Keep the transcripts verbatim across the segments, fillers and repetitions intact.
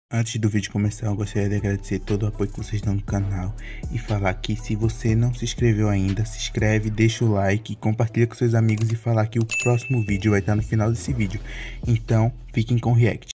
Antes do vídeo começar, eu gostaria de agradecer todo o apoio que vocês dão no canal e falar que se você não se inscreveu ainda, se inscreve, deixa o like, compartilha com seus amigos e falar que o próximo vídeo vai estar no final desse vídeo. Então, fiquem com o react.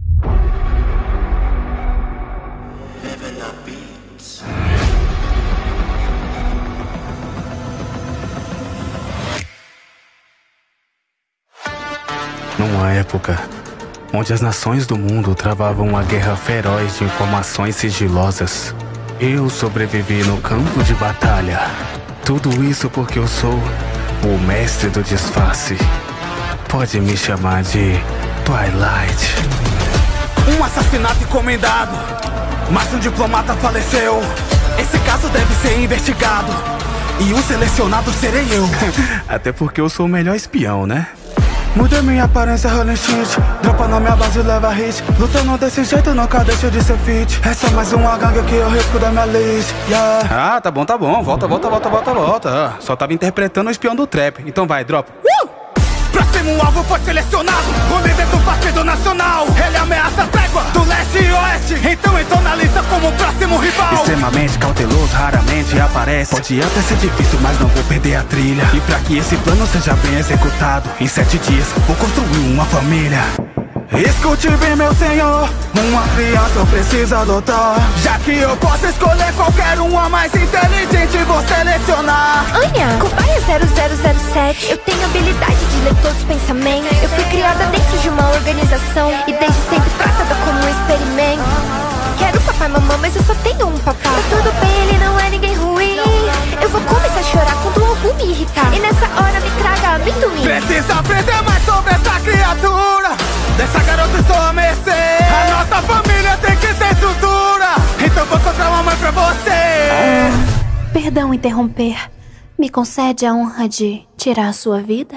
Numa época onde as nações do mundo travavam uma guerra feroz de informações sigilosas, eu sobrevivi no campo de batalha. Tudo isso porque eu sou o mestre do disfarce. Pode me chamar de Twilight. Um assassinato encomendado, mas um diplomata faleceu. Esse caso deve ser investigado e o selecionado serei eu. Até porque eu sou o melhor espião, né? Mudei minha aparência, rolling shit. Dropa na minha base e leva hit. Lutando desse jeito, nunca deixo de ser fit. Essa é mais uma gangue que eu risco da minha list, yeah. Ah, tá bom, tá bom. Volta, volta, volta, volta, volta. Só tava interpretando o espião do trap. Então vai, dropa. uh! Próximo alvo foi selecionado, o líder do Partido Nacional. Ele ameaça a trégua do leste e oeste, então entrou na lista como o próximo rival. Extremamente cauteloso, raramente aparece. Pode até ser difícil, mas não vou perder a trilha. E pra que esse plano seja bem executado, em sete dias vou construir uma família. Escute bem, meu senhor, uma criança eu preciso adotar. Já que eu posso escolher qualquer uma mais inteligente, vou selecionar Anya, cobaia zero zero zero sete. Eu tenho habilidade de ler todos os pensamentos. Eu fui criada dentro de uma organização e desde sempre tratada como um experimento. Quero papai e mamãe, mas eu só tenho um papai. Tá tudo bem, ele não é ninguém ruim. Eu vou começar a chorar quando algum me irritar, e nessa hora me traga amendoim. Precisa aprender mais sobre essa criatura. Dessa garota estou a mercê. A nossa família tem que ter estrutura, então vou encontrar uma mãe pra você. Ah, perdão interromper. Me concede a honra de tirar a sua vida?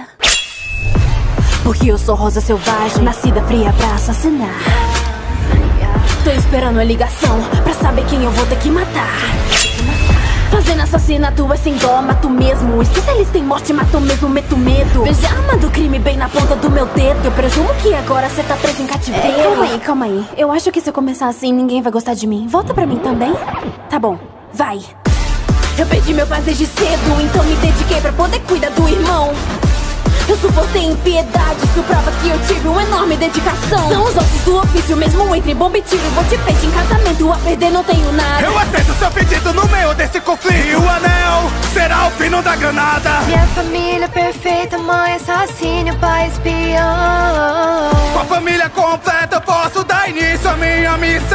Porque eu sou Rosa Selvagem, nascida fria pra assassinar. Tô esperando a ligação pra saber quem eu vou ter que matar. Fazendo assassinato é sem dó, mato mesmo. Especialista em morte, matou mesmo, meto medo. Veja a arma do crime bem na ponta do meu dedo. Eu presumo que agora cê tá preso em cativeiro. É, calma aí, calma aí. Eu acho que se eu começar assim, ninguém vai gostar de mim. Volta pra mim também? Tá bom, vai. Eu perdi meu pai desde cedo, então me dediquei pra poder cuidar do irmão. Eu suportei impiedade, isso prova que eu tive uma enorme dedicação. São os ossos do ofício, mesmo entre bomba e tiro. Vou te pedir em casamento, a perder não tenho nada. Eu aceito seu pedido no meio desse conflito, e o anel será o fino da granada. Minha família perfeita, mãe assassina, pai espião. Com a família completa eu posso dar início à minha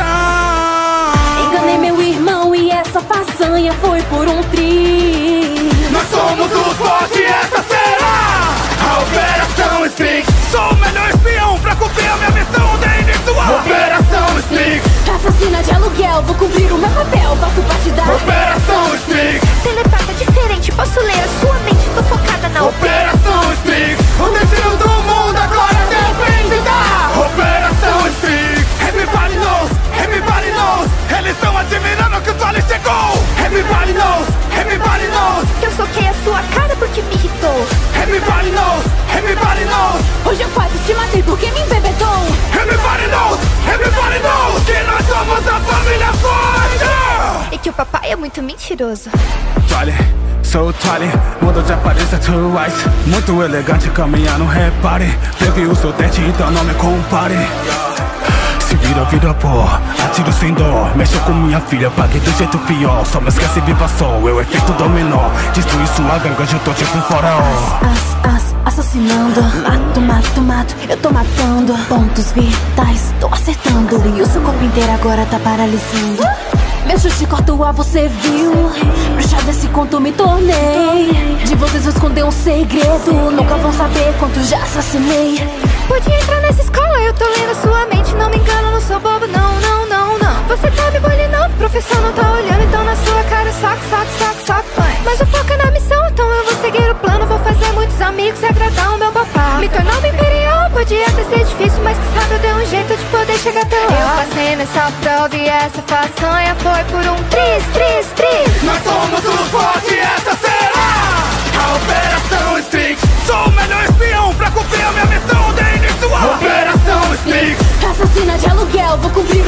missão. Enganei meu irmão e essa façanha foi por um tri. Nós somos os boss e essa será a Operação Sphinx. Sou o melhor espião pra cumprir a minha missão. Dei início à Operação Sphinx. Assassina de aluguel, vou cumprir o meu papel. Faço parte da Operação Sphinx. Telepata diferente, posso ler a sua mente. Tô focada na Operação Sphinx. O destino do mundo agora depende da Operação Sphinx. Everybody knows, everybody knows. Eles estão admirando que o Twilight chegou. Everybody knows, everybody knows. Eu soquei a sua cara porque me irritou. Everybody knows, everybody knows. Hoje eu quase te matei porque me embebedou. Everybody knows, everybody knows que nós somos a família forte. E que o papai é muito mentiroso. Twilight, sou Twilight, mudo de aparência twice. Muito elegante, caminhar, não repare. Previ o seu teste, então não me compare. Se vira, vira pó, atiro sem dó. Mexeu com minha filha, paguei do jeito pior. Só me esquece, viva sol, eu efeito dominó. Destruí sua gangue, hoje eu tô tipo um faraó. As, as, assassinando. Mato, mato, mato, eu tô matando. Pontos vitais, tô acertando. E o seu corpo inteiro agora tá paralisando. Meu chute cortou a você viu. Bruxa desse conto me tornei. De vocês vou esconder um segredo. Nunca vão saber quanto já assassinei. Podia entrar nessa escola, eu tô lendo sua mente. Não me engano, não sou bobo, não, não, não, não. Você tá me bullyingando, o professor não tá olhando. Então na sua cara, saco, saco, saco, saco, mãe. Mas o foco é na missão, então eu vou seguir o plano. Vou fazer muitos amigos e agradar o meu papai. Me tornar uma imperial, podia até ser difícil, mas que sabe eu dei um jeito de poder chegar até lá. Eu passei nessa prova e essa façanha foi por um tris, tris, tris. Nós somos os boss e essa será a Operação Sphinx. Sou o melhor espião pra cumprir a minha missão. Dei início à Operação Sphinx. Assassina de aluguel, vou cumprir